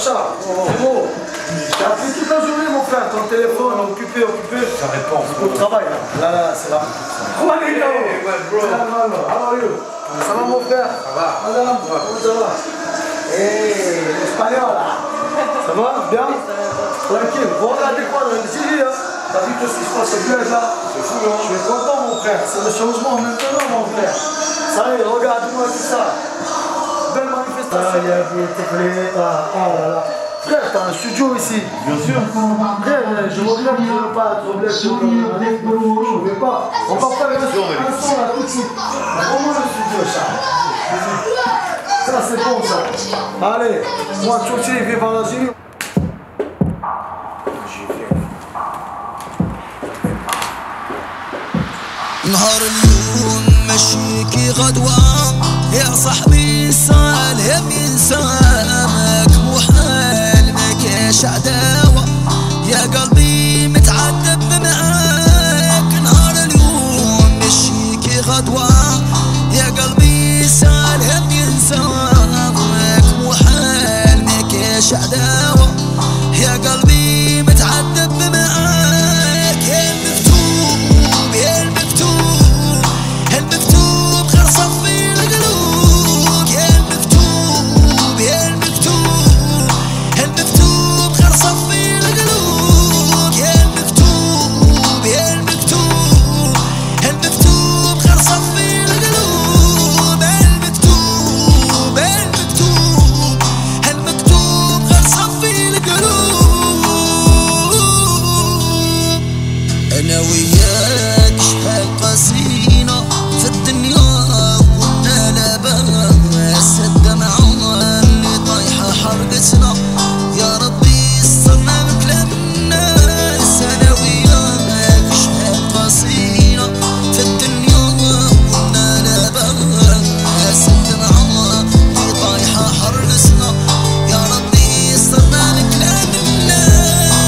Sacha, frérot, je t'ai appelé toute la journée, mon frère, ton téléphone, occupé. Ça répond. C'est au travail, là. Là, c'est là. Comment est-ce que how are you? Ça va, mon frère? Ça va. Madame, comment ça va? Hey, l'espagnol, là. Ça va? Bien? Tranquille. Vous regardez quoi dans le Syrie, hein? T'as vu tout ce qui se passe au bled, là? C'est fou, hein? Je suis content, mon frère. C'est le changement maintenant, mon frère. Ça y est, regarde-moi tout ça. Belle manifestation. Oh là là. Frère, t'as un studio ici. Bien sûr. Frère, je regrette de ne pas être bled pour je ne vais pas. On va faire un son là tout de suite. Vraiment le studio, ça. Ça, c'est bon, ça. Allez, moi, Tchouchi, vive en Algérie. نهار اليوم مشيكي غدوة يا صاحبي سالم ينساك مو حال ماكاش عداوة يا قلبي متعذب معاك نهار اليوم مشيكي غدوة يا قلبي سالم ينساك مو حال ماكاش عداوة يا قلبي متعذب معاك يا المكتوب يا المكتوب المكتوب غير صفي القلوب يا المكتوب يا المكتوب المكتوب غير صفي القلوب يا المكتوب يا المكتوب المكتوب غير صفي القلوب المكتوب المكتوب المكتوب غير صفي القلوب أنا وياك شحال قاسينا في الدنيا كنا لاباس الدمعة اللي طايحة حرقتنا يا ربي استرنا من كلام الناس أنا وياك شحال قاسينا في الدنيا كنا لاباس الدمعة اللي طايحة حرقتنا يا ربي استرنا من كلام الناس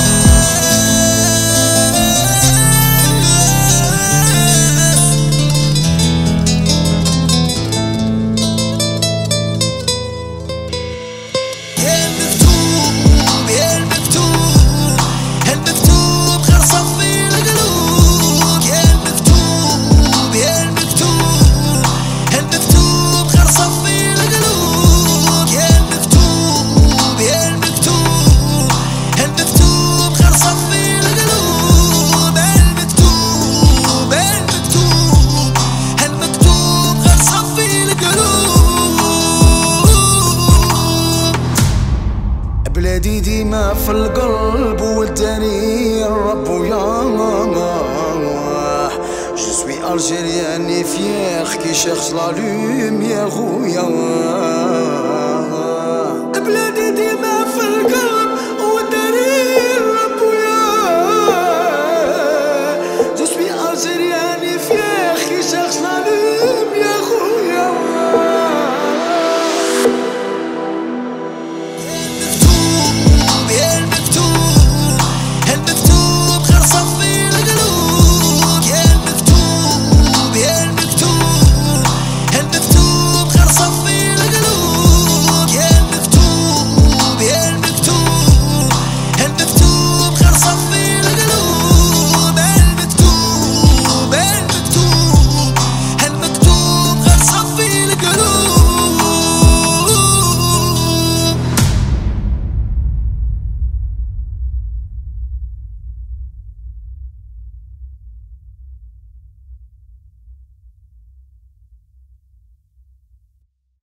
يا المكتوب يا المكتوب المكتوب غير صفي القلوب يا المكتوب يا المكتوب المكتوب غير صفي القلوب يا المكتوب يا المكتوب المكتوب غير صفي القلوب المكتوب المكتوب المكتوب غير صفي القلوب بلادي ديما في القلب والدنيا الرب ويا Je suis algérien et fier qui cherche la lumière ويا بلادي ديما في القلب